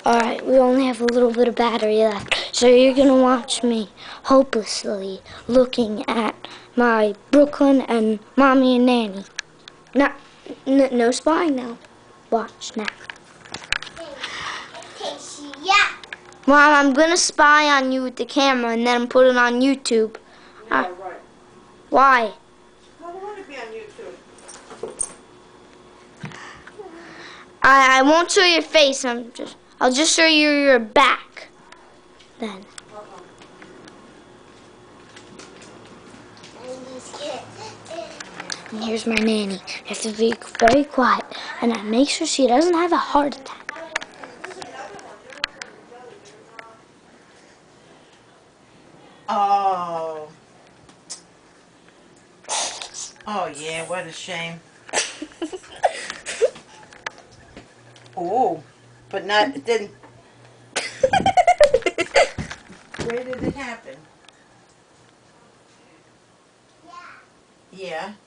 Alright, we only have a little bit of battery left, so you're going to watch me hopelessly looking at my Brooklyn and Mommy and Nanny. No spying now. Watch now. Mom, I'm going to spy on you with the camera and then put it on YouTube. Yeah, right. Why? I don't want to be on YouTube. I won't show your face. I'll just show you your back. Then. And here's my nanny. You have to be very quiet and I make sure she doesn't have a heart attack. Oh. Oh yeah, what a shame. Oh, but not, it didn't. Where did it happen? Yeah.